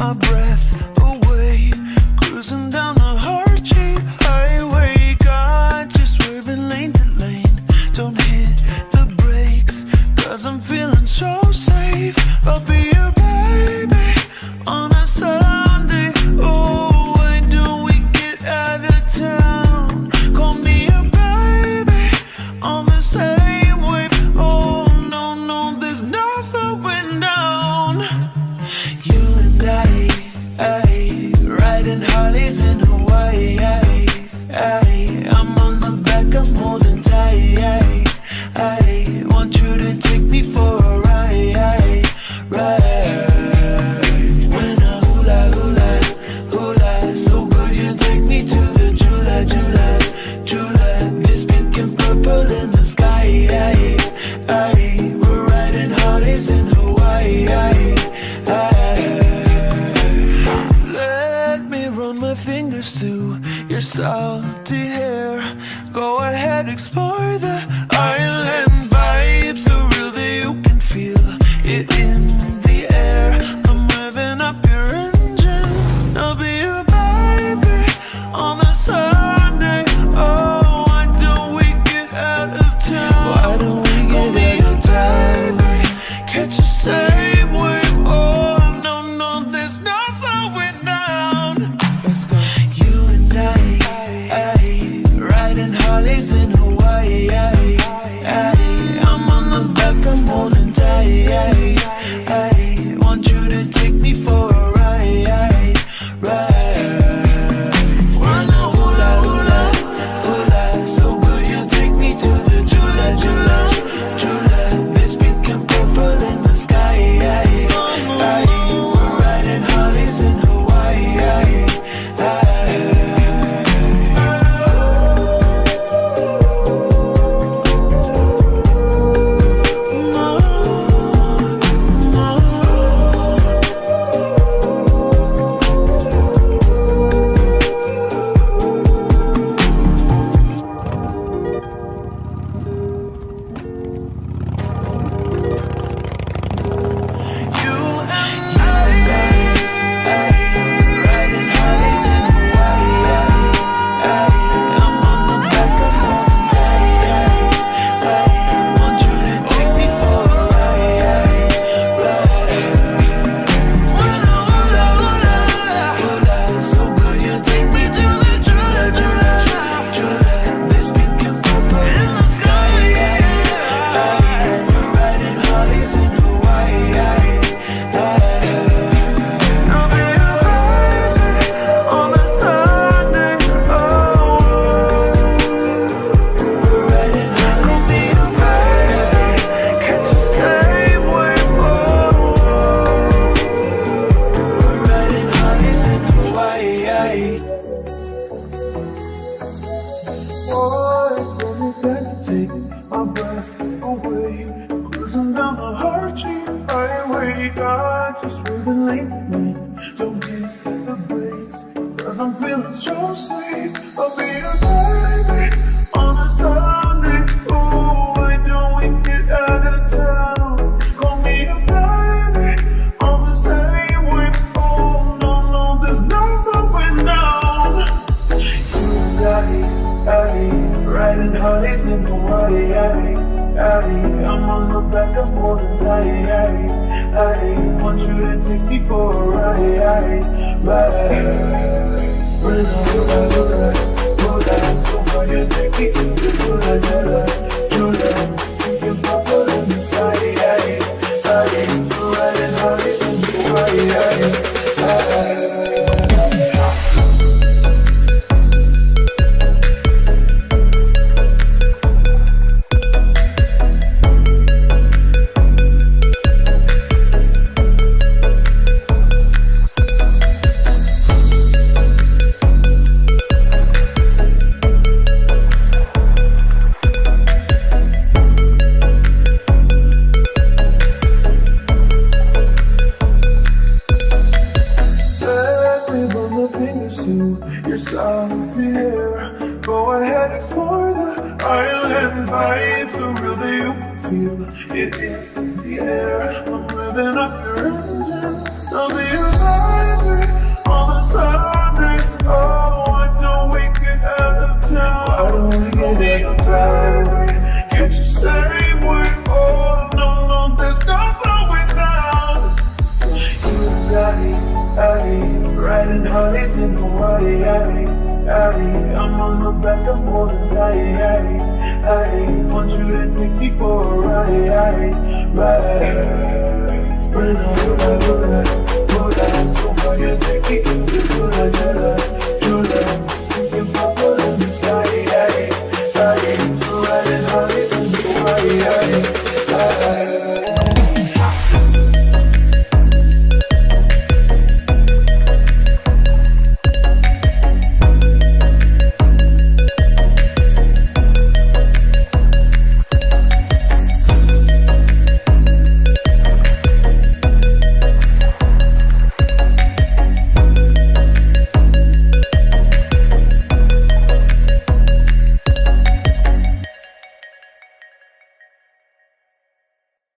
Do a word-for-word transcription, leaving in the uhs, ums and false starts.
my breath away, cruising down the heart-shaped highway. Got just swerving lane to lane, don't hit the brakes, cause I'm feeling so safe. I'll be your baby on a Sunday. Oh, why don't we get out of town? Call me a baby on the same wave. Oh no, no, there's no slowing down. You and I, I riding Harleys in Hawaii. I, I, I'm on the back, I'm holding tight. I, I want you to take me for a ride, ride. When I hula, hula, hula, so good you take me to the Jula, Jula, Jula. It's pink and purple in the sky. I, I, we're riding Harleys in Hawaii. I, I, let me run my fingers through your salty hair. Go ahead, explore the island vibe, so real that you can feel it in the air. I'm revving up your engine, I'll be your baby on a Sunday. Oh, why don't we get out of town? Why don't we get out of town? Catch the same wave. Oh no, no, there's no slowing down. Let's go. You and I, I riding Harleys in Hawaii. I, I, I'm on the back, I'm holding tight. I, I want you to take me for a ride, ride. Wanna hula, hula, hula, so good you take me to the Jula, Jula, Jula. It's pink and purple in the sky. I, I, we're riding Harleys in Hawaii. I, take my breath away, cruising down the heart-shaped highway. Got just swerving lane to lane, don't hit the brakes, cause I'm feeling so safe. I'll be your baby on a Sunday. Oh, why don't we get out of town? Call me a baby on the same wave. Oh no, no, there's no slowing down. You and I, I riding Harleys in Hawaii. I, I, I'm on the back, I'm holding tight. I, I want you to take me for a ride, ride. When I hula, hula, hula, so good you take me to the Jula, Jula, Jula. It's pink and purple in the sky. I, I, we're riding Harleys in Hawaii. I, I, your salty hair. Go ahead, explore the island vibe, so real that you can feel it in the air. I'm revving up your engine, I'll be your vibe. Addy, Addy, I'm on the back of more than Addy, Addy, Addy, want you to take me for a ride, Addy, ride. Bring on, do that, do that, do that. So will you take me to the do that, do that.